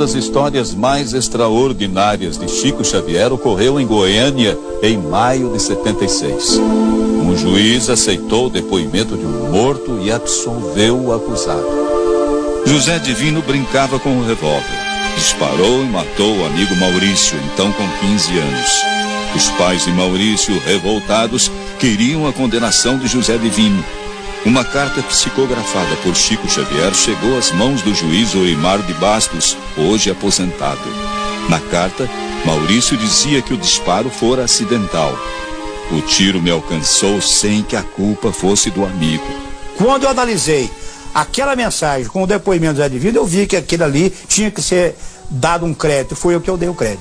das histórias mais extraordinárias de Chico Xavier ocorreu em Goiânia em maio de 76. Um juiz aceitou o depoimento de um morto e absolveu o acusado. José Divino brincava com o revólver. Disparou e matou o amigo Maurício, então com 15 anos. Os pais de Maurício, revoltados, queriam a condenação de José Divino. Uma carta psicografada por Chico Xavier chegou às mãos do juiz Orimar de Bastos, hoje aposentado. Na carta, Maurício dizia que o disparo fora acidental. O tiro me alcançou sem que a culpa fosse do amigo. Quando eu analisei aquela mensagem com o depoimento do Zé Divino, eu vi que aquilo ali tinha que ser dado um crédito. Foi eu que eu dei o crédito.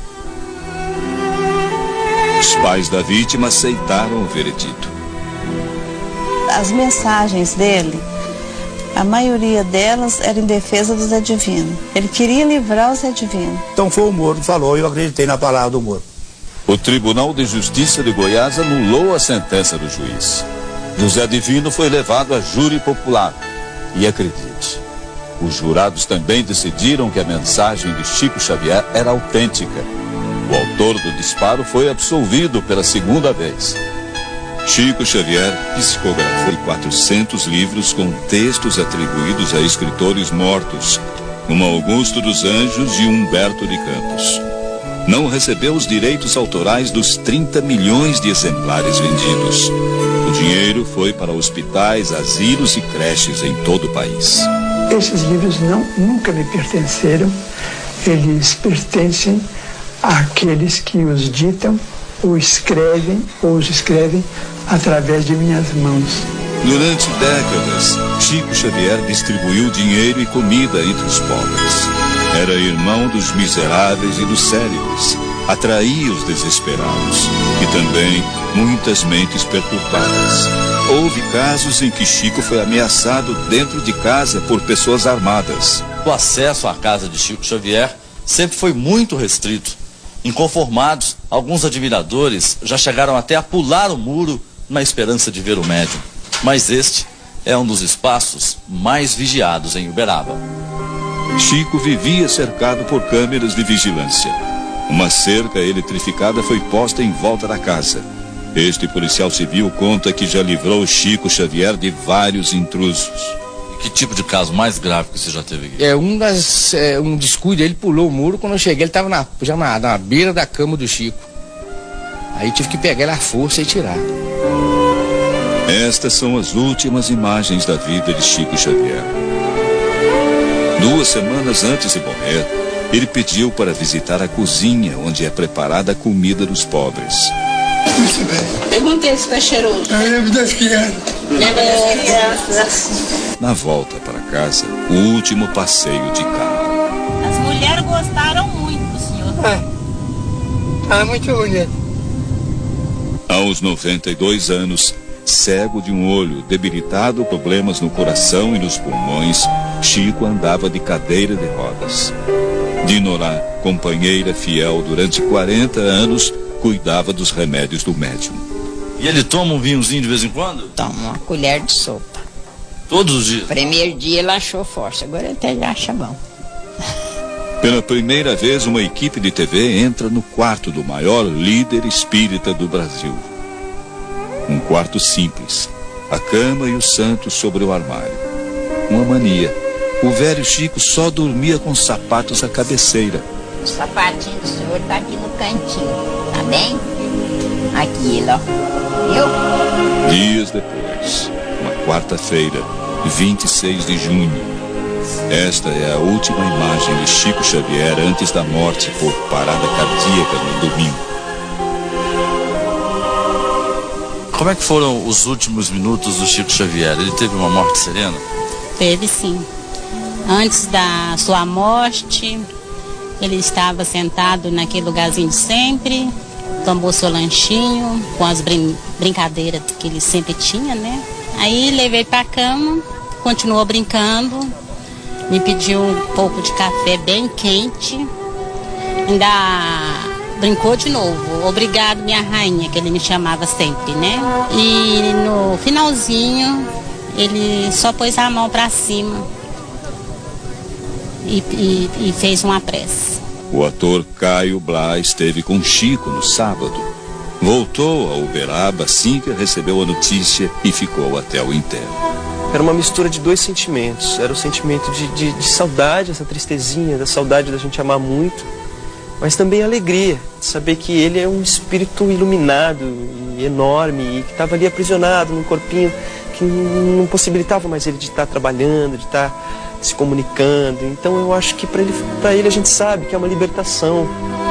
Os pais da vítima aceitaram o veredito. As mensagens dele, a maioria delas era em defesa do Zé Divino. Ele queria livrar o Zé Divino. Então foi o Moro que falou e eu acreditei na palavra do Moro. O Tribunal de Justiça de Goiás anulou a sentença do juiz. José Divino foi levado a júri popular. E acredite, os jurados também decidiram que a mensagem de Chico Xavier era autêntica. O autor do disparo foi absolvido pela segunda vez. Chico Xavier psicografou 400 livros com textos atribuídos a escritores mortos, como Augusto dos Anjos e Humberto de Campos. Não recebeu os direitos autorais dos 30 milhões de exemplares vendidos. O dinheiro foi para hospitais, asilos e creches em todo o país. Esses livros nunca me pertenceram. Eles pertencem àqueles que os ditam ou os escrevem através de minhas mãos. Durante décadas, Chico Xavier distribuiu dinheiro e comida entre os pobres. Era irmão dos miseráveis e dos célebres. Atraía os desesperados e também muitas mentes perturbadas. Houve casos em que Chico foi ameaçado dentro de casa por pessoas armadas. O acesso à casa de Chico Xavier sempre foi muito restrito. Inconformados, alguns admiradores já chegaram até a pular o muro na esperança de ver o médium. Mas este é um dos espaços mais vigiados em Uberaba. Chico vivia cercado por câmeras de vigilância. Uma cerca eletrificada foi posta em volta da casa. Este policial civil conta que já livrou Chico Xavier de vários intrusos. Que tipo de caso mais grave que você já teve aqui? Um descuido, ele pulou o muro, quando eu cheguei ele estava já na beira da cama do Chico. Aí tive que pegar ele à força e tirar. Estas são as últimas imagens da vida de Chico Xavier. 2 semanas antes de morrer, ele pediu para visitar a cozinha onde é preparada a comida dos pobres. Muito bem. Perguntei se está cheiroso. Eu lembro das crianças. Lembra das crianças. Na volta para casa, o último passeio de carro. As mulheres gostaram muito do senhor. Tá muito bonito. Aos 92 anos, cego de um olho, debilitado, problemas no coração e nos pulmões, Chico andava de cadeira de rodas. Dinorá, companheira fiel durante 40 anos, cuidava dos remédios do médium. E ele toma um vinhozinho de vez em quando? Toma uma colher de sopa. Todos os dias? Primeiro dia ele achou forte, agora até já acha bom. Pela primeira vez, uma equipe de TV entra no quarto do maior líder espírita do Brasil. Um quarto simples, a cama e o santo sobre o armário. Uma mania. O velho Chico só dormia com sapatos à cabeceira. O sapatinho do senhor tá aqui no cantinho, tá bem? Aqui ele, ó. Viu? Dias depois, uma quarta-feira, 26 de junho. Esta é a última imagem de Chico Xavier antes da morte por parada cardíaca no domingo. Como é que foram os últimos minutos do Chico Xavier? Ele teve uma morte serena? Teve, sim. Antes da sua morte, ele estava sentado naquele lugarzinho de sempre, tomou seu lanchinho, com as brincadeiras que ele sempre tinha, né? Aí levei pra cama, continuou brincando, me pediu um pouco de café bem quente, ainda brincou de novo. Obrigado, minha rainha, que ele me chamava sempre, né? E no finalzinho, ele só pôs a mão pra cima e fez uma prece. O ator Caio Blá esteve com Chico no sábado. Voltou a Uberaba assim que recebeu a notícia e ficou até o enterro. Era uma mistura de dois sentimentos. Era o sentimento de saudade, essa tristezinha, da saudade da gente amar muito, mas também a alegria de saber que ele é um espírito iluminado e enorme e que estava ali aprisionado num corpinho que não possibilitava mais ele de estar trabalhando, de estar se comunicando. Então eu acho que para ele a gente sabe que é uma libertação.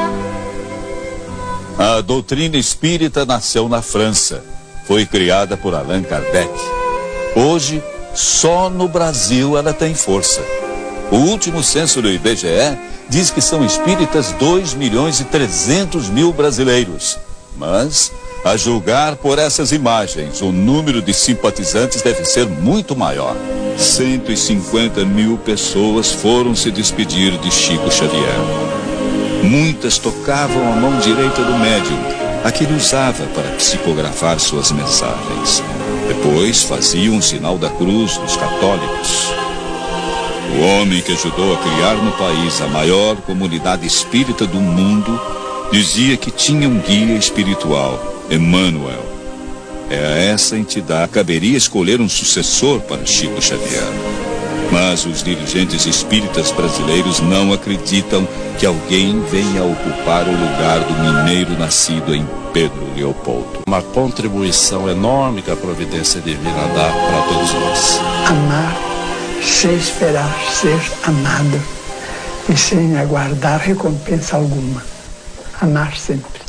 A doutrina espírita nasceu na França. Foi criada por Allan Kardec. Hoje, só no Brasil ela tem força. O último censo do IBGE diz que são espíritas 2.300.000 brasileiros. Mas, a julgar por essas imagens, o número de simpatizantes deve ser muito maior. 150.000 pessoas foram se despedir de Chico Xavier. Muitas tocavam a mão direita do médium, a que ele usava para psicografar suas mensagens. Depois faziam o sinal da cruz dos católicos. O homem que ajudou a criar no país a maior comunidade espírita do mundo dizia que tinha um guia espiritual, Emmanuel. É a essa entidade que caberia escolher um sucessor para Chico Xavier. Mas os dirigentes espíritas brasileiros não acreditam que alguém venha ocupar o lugar do mineiro nascido em Pedro Leopoldo. Uma contribuição enorme que a providência divina dá para todos nós. Amar sem esperar ser amado e sem aguardar recompensa alguma. Amar sempre.